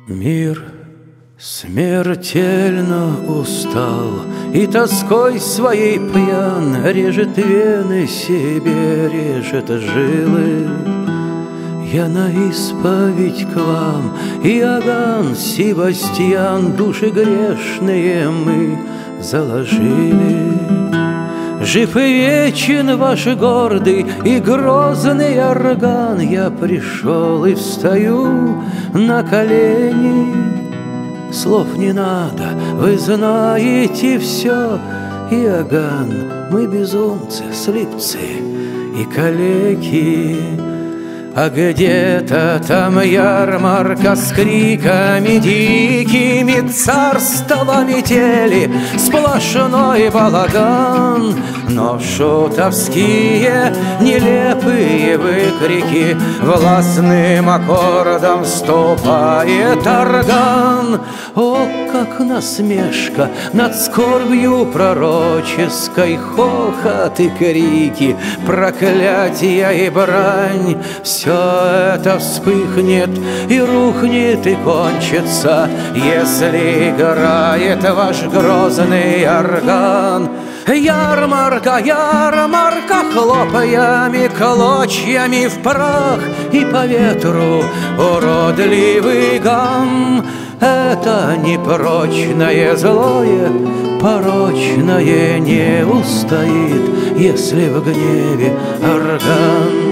Мир смертельно устал и тоской своей пьян, режет вены себе, режет жилы. Я на исповедь к вам, Иоганн Себастьян, души грешные мы заложили. Жив и вечен ваш гордый и грозный орган, я пришел и встаю на колени. Слов не надо, вы знаете все, Иоганн, мы безумцы, слепцы и калеки. А где-то там ярмарка с криками дикими, царства метели, сплошной балаган. Но шутовские нелепые выкрики властным аккордом ступает орган. О, как насмешка над скорбью пророческой, хохот и крики, проклятия и брань. Все это вспыхнет и рухнет и кончится, если играет ваш грозный орган. Ярмарка, ярмарка, хлопаями, клочьями в прах и по ветру уродливый гам. Это непрочное злое, порочное не устоит, если в гневе орган.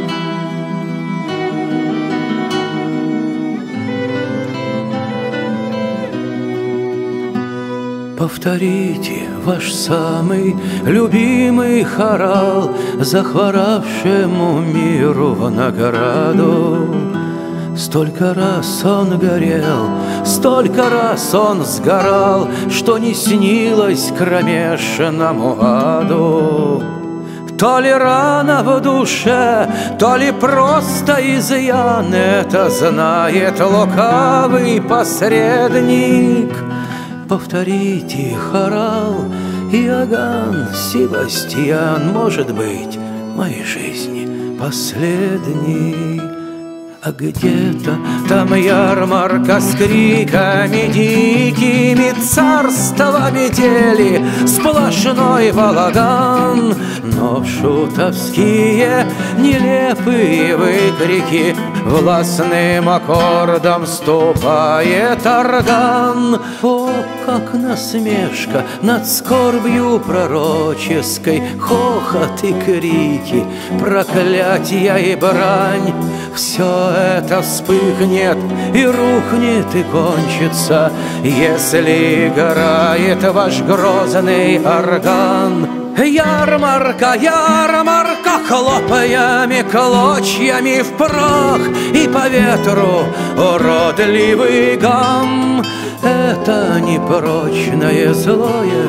Повторите ваш самый любимый хорал захворавшему миру в награду. Столько раз он горел, столько раз он сгорал, что не снилось кромешному аду. То ли рана в душе, то ли просто изъян, это знает лукавый посредник. Повторите хорал, Иоганн Себастьян, может быть, в моей жизни последний. А где-то там ярмарка с криками дикими, царства метели, сплошной балаган. Но шутовские нелепые выкрики властным аккордом ступает орган. О, как насмешка над скорбью пророческой, хохот и крики, проклятия и брань. Все это вспыхнет и рухнет и кончится, если играет ваш грозный орган. Ярмарка, ярмарка, хлопаями, клочьями в прах и по ветру уродливый гам. Это непрочное злое,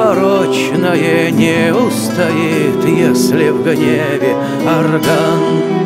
порочное не устоит, если в гневе орган.